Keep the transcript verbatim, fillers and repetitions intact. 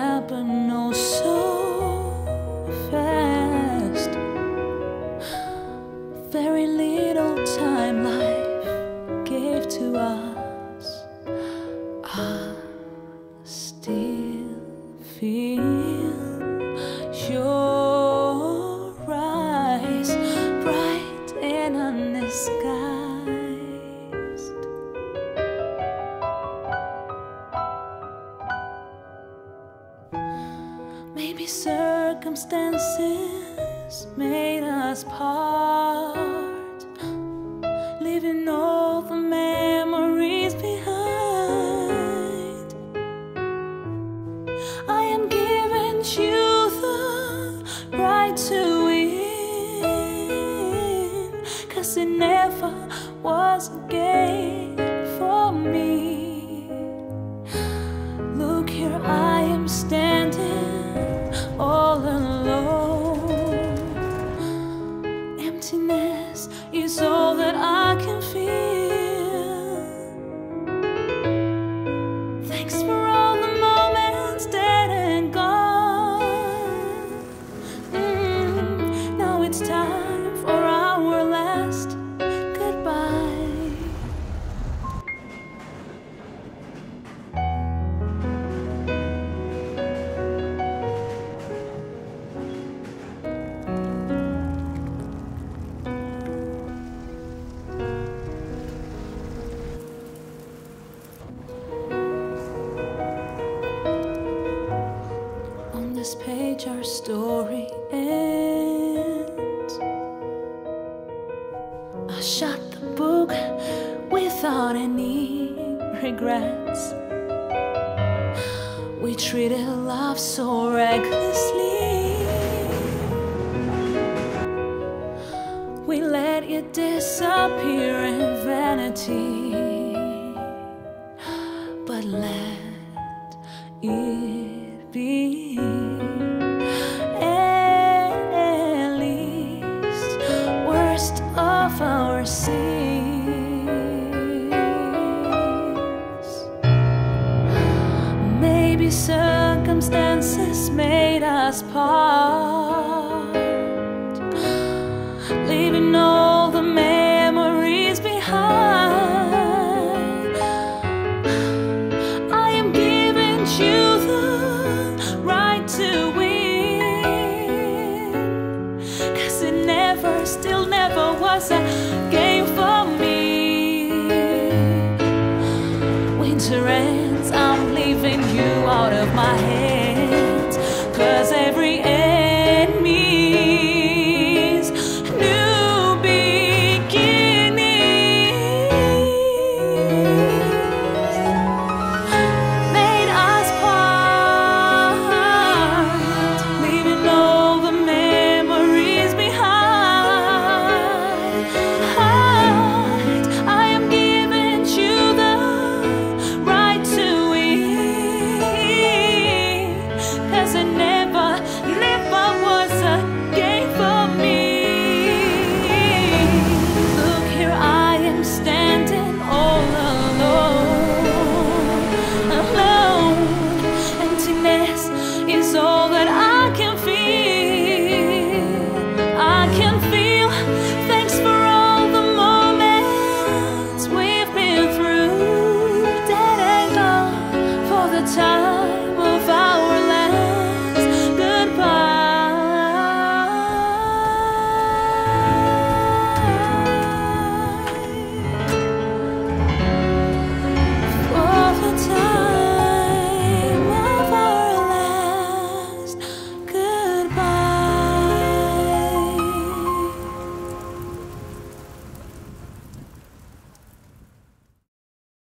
happened oh so fast. Very little time life gave to us. I still feel your eyes bright and undisguised. Maybe circumstances made us part, leaving all the memories behind. I am giving you the right to win, 'cause it never was a game for me. Look here, I am standing all alone. Emptiness is all that I can feel. Thanks for all the moments dead and gone. Mm, now it's time for our last goodbye. On this page our story ends. I shut the book without any regrets. We treated love so recklessly. We let it disappear in vanity, but let it be. At least worst of our sins. Maybe circumstances made us part,